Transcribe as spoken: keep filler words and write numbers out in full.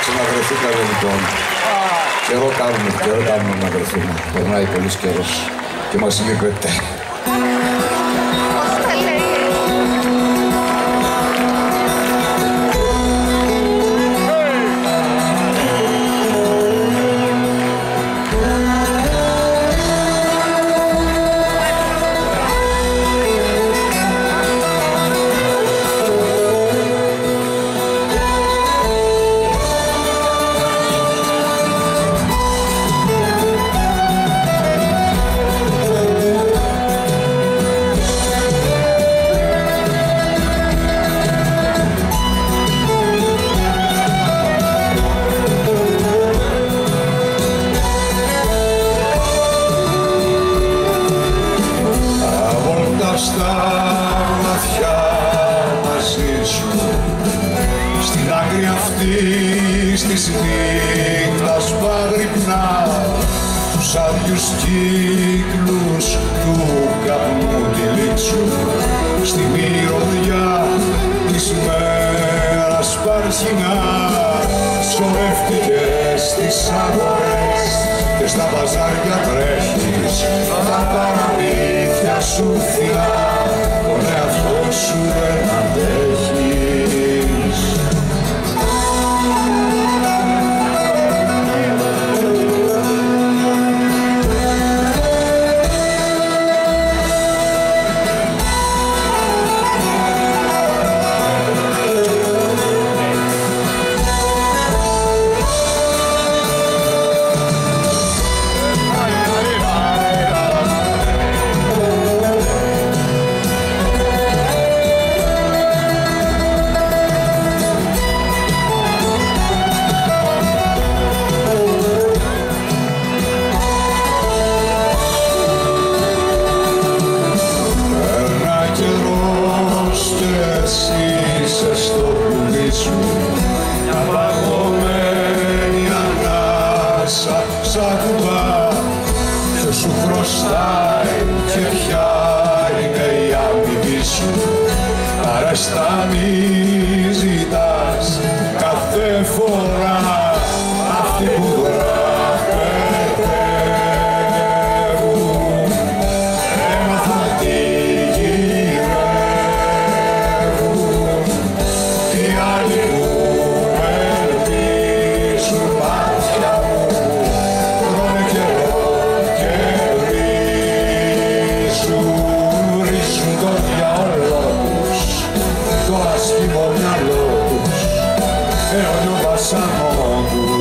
Συναγρεθήκαμε λοιπόν. Καιρό κάνουμε, καιρό κάνουμε να βρεθούμε. Περνάει πολύς καιρός και μας λείπετε. Στα μάτια μαζί σου, στην άκρη αυτής της νύχτας παγρυπνά, στους άδειους κύκλους του καπνού τη λήξου, στη μυρωδιά της μέρας παρχινά, σωρεύτηκες στις αγορές και στα μπαζάρια τρέχεις, τα παραμύθια σου φυλά, τον εαυτό σου δεν αντέχεις. Είσαι στο πουλί σου, μια παγωμένη ανάσα σ' ακουμπά, ποιος σου χρωστάει και ποια είναι η αμοιβή σου, αρέστα μη ζητάς κάθε φορά αυτή που το άσχημο μυαλό τους αιώνιο βασανό τους.